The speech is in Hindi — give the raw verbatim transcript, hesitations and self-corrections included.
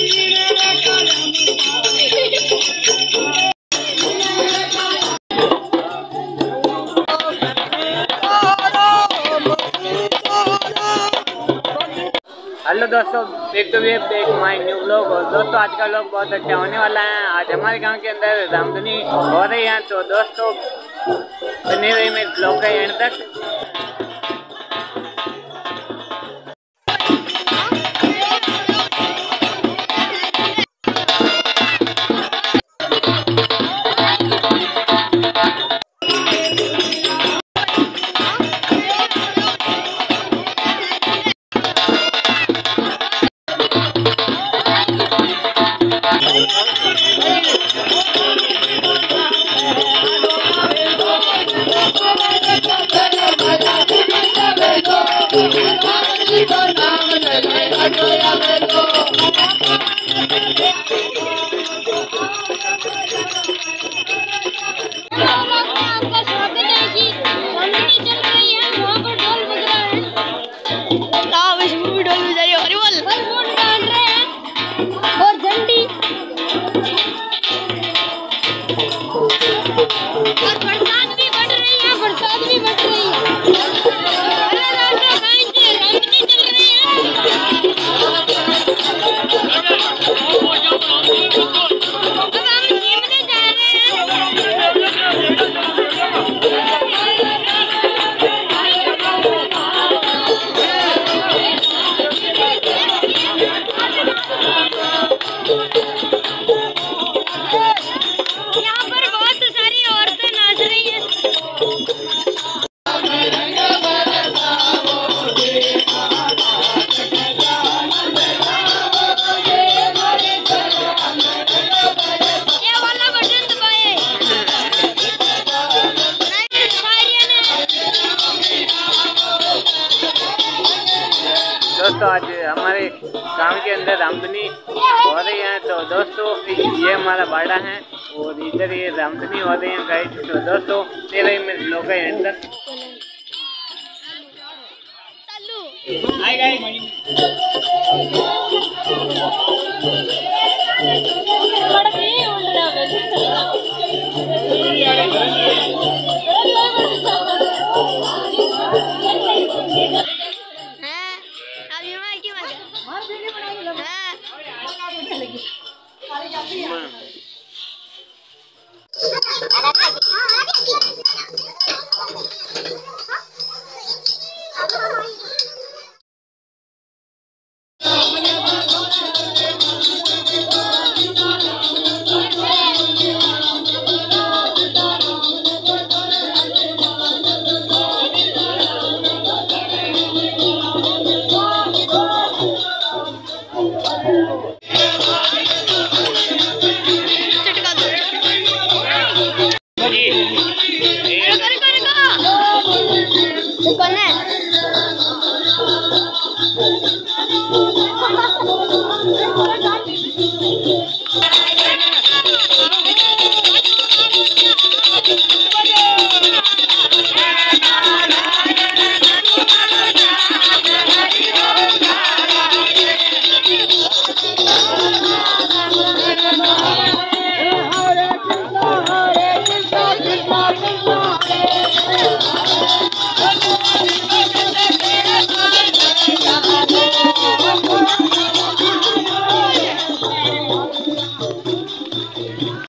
हेलो दोस्तों, एक तो ये देख माई न्यू व्लॉग। और दोस्तों आज का व्लॉग बहुत अच्छा होने वाला है। आज हमारे गांव के अंदर रामधुनी हो रही है, तो दोस्तों बने हुए मेरे व्लॉग का एंड तक। दोस्तों आज हमारे गांव के अंदर रामधुनी हो रही है, तो दोस्तों ये हमारा बाड़ा है और इधर ये रामधुनी हो रही है गाइस। तो दोस्तों तेरह मिनट लोग एंड तक कौन है?